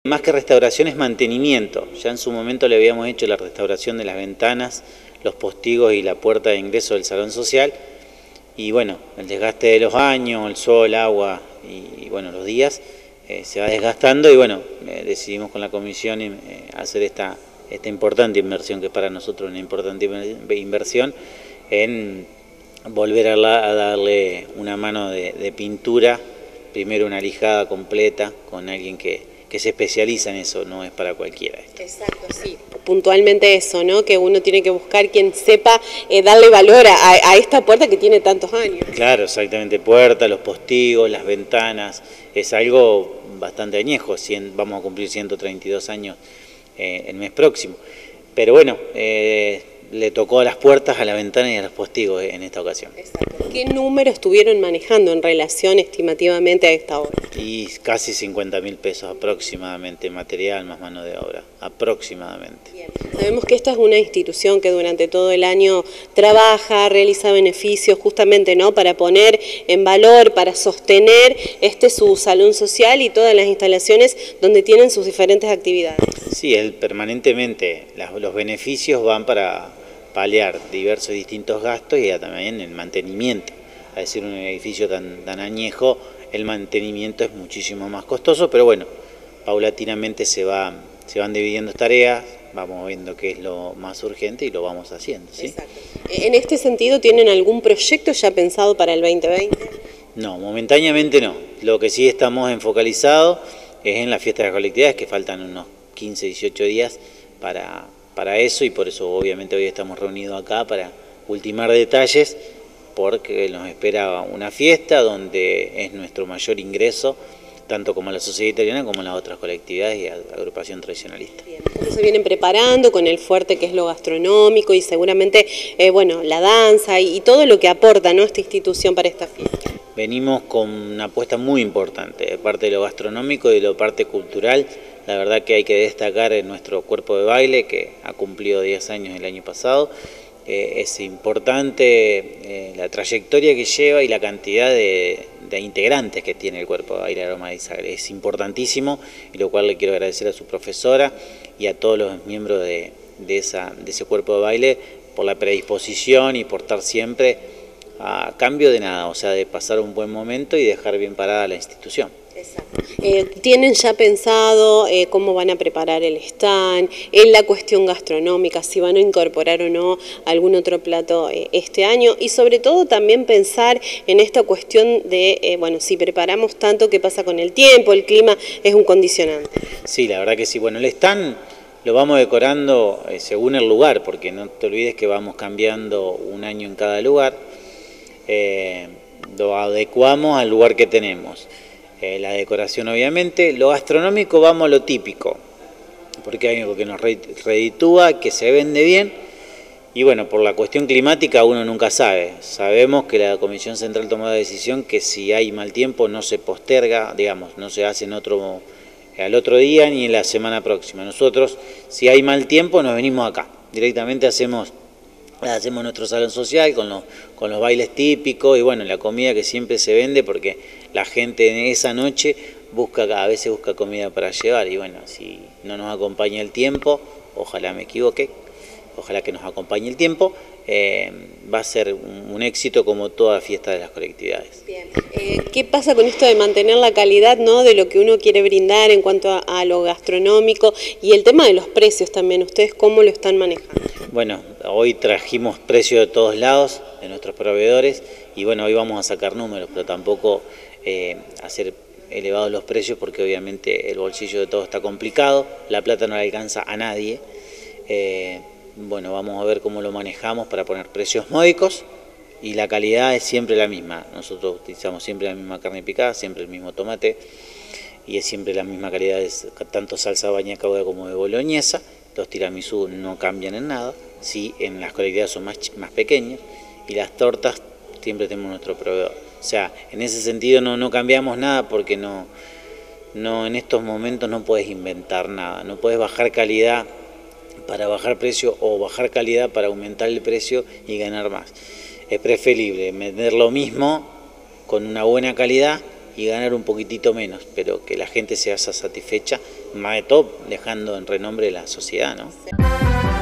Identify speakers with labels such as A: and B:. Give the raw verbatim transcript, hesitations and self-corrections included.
A: Más que restauración es mantenimiento. Ya en su momento le habíamos hecho la restauración de las ventanas, los postigos y la puerta de ingreso del salón social. Y bueno, el desgaste de los años, el sol, agua y, y bueno, los días eh, se va desgastando y bueno, eh, decidimos con la comisión eh, hacer esta, esta importante inversión, que es para nosotros una importante inversión, en volver a, la, a darle una mano de, de pintura, primero una lijada completa con alguien que, que se especializa en eso, no es para cualquiera esto.
B: Exacto, sí, puntualmente eso, ¿no? Que uno tiene que buscar quien sepa eh, darle valor a, a esta puerta que tiene tantos años.
A: Claro, exactamente, puerta, los postigos, las ventanas, es algo bastante añejo, cien, vamos a cumplir ciento treinta y dos años eh, el mes próximo, pero bueno, eh, le tocó a las puertas, a la ventana y a los postigos en esta ocasión.
B: Exacto. ¿Qué número estuvieron manejando en relación estimativamente a esta obra?
A: Y casi cincuenta mil pesos aproximadamente, material más mano de obra, aproximadamente.
B: Bien. Sabemos que esta es una institución que durante todo el año trabaja, realiza beneficios justamente, ¿no?, para poner en valor, para sostener este su salón social y todas las instalaciones donde tienen sus diferentes actividades.
A: Sí, él permanentemente, los beneficios van para paliar diversos y distintos gastos y también el mantenimiento. A decir, un edificio tan, tan añejo, el mantenimiento es muchísimo más costoso, pero bueno, paulatinamente se, va, se van dividiendo tareas, vamos viendo qué es lo más urgente y lo vamos haciendo, ¿sí?
B: Exacto. En este sentido, ¿tienen algún proyecto ya pensado para el veinte veinte?
A: No, momentáneamente no. Lo que sí estamos enfocalizados es en la fiesta de las colectividades, que faltan unos quince, dieciocho días para, para eso, y por eso obviamente hoy estamos reunidos acá para ultimar detalles, porque nos espera una fiesta donde es nuestro mayor ingreso, tanto como la sociedad italiana como las otras colectividades y agrupación tradicionalista.
B: Bien. ¿Cómo se vienen preparando con el fuerte que es lo gastronómico y seguramente eh, bueno, la danza y, y todo lo que aporta, ¿no?, esta institución para esta fiesta?
A: Venimos con una apuesta muy importante, de parte de lo gastronómico y de lo parte cultural. La verdad que hay que destacar en nuestro cuerpo de baile, que ha cumplido diez años el año pasado. Eh, es importante eh, la trayectoria que lleva y la cantidad de, de integrantes que tiene el cuerpo de baile Aroma de Izagre. Es importantísimo, y lo cual le quiero agradecer a su profesora y a todos los miembros de, de, esa, de ese cuerpo de baile por la predisposición y por estar siempre a cambio de nada, o sea, de pasar un buen momento y dejar bien parada la institución.
B: Exacto. Eh, ¿Tienen ya pensado eh, cómo van a preparar el stand, en la cuestión gastronómica, si van a incorporar o no algún otro plato eh, este año? Y sobre todo también pensar en esta cuestión de, eh, bueno, si preparamos tanto, ¿qué pasa con el tiempo? El clima es un condicionante.
A: Sí, la verdad que sí. Bueno, el stand lo vamos decorando eh, según el lugar, porque no te olvides que vamos cambiando un año en cada lugar. Eh, lo adecuamos al lugar que tenemos. Eh, la decoración obviamente, lo gastronómico vamos a lo típico, porque hay algo que nos reditúa, que se vende bien, y bueno, por la cuestión climática uno nunca sabe. Sabemos que la Comisión Central tomó la decisión que si hay mal tiempo no se posterga, digamos, no se hace en otro, al otro día ni en la semana próxima. Nosotros, si hay mal tiempo, nos venimos acá, directamente hacemos hacemos nuestro salón social con los, con los bailes típicos y bueno, la comida que siempre se vende, porque la gente en esa noche busca, a veces busca comida para llevar, y bueno, si no nos acompaña el tiempo, ojalá me equivoque, ojalá que nos acompañe el tiempo, eh, va a ser un, un éxito como toda fiesta de las colectividades.
B: Bien. Eh, ¿Qué pasa con esto de mantener la calidad, ¿no?, de lo que uno quiere brindar en cuanto a, a lo gastronómico y el tema de los precios también? ¿Ustedes cómo lo están manejando?
A: Bueno, hoy trajimos precios de todos lados, de nuestros proveedores, y bueno, hoy vamos a sacar números, pero tampoco eh, hacer elevados los precios, porque obviamente el bolsillo de todos está complicado, la plata no le alcanza a nadie. Eh, bueno, vamos a ver cómo lo manejamos para poner precios módicos, y la calidad es siempre la misma. Nosotros utilizamos siempre la misma carne picada, siempre el mismo tomate, y es siempre la misma calidad, de tanto salsa bañaca como de boloñesa. Los tiramisú no cambian en nada, sí, en las colectividades son más, más pequeñas, y las tortas siempre tenemos nuestro proveedor. O sea, en ese sentido no, no cambiamos nada, porque no, no, en estos momentos no puedes inventar nada, no puedes bajar calidad para bajar precio o bajar calidad para aumentar el precio y ganar más. Es preferible vender lo mismo con una buena calidad y ganar un poquitito menos, pero que la gente sea satisfecha más de todo dejando en renombre la sociedad, ¿no?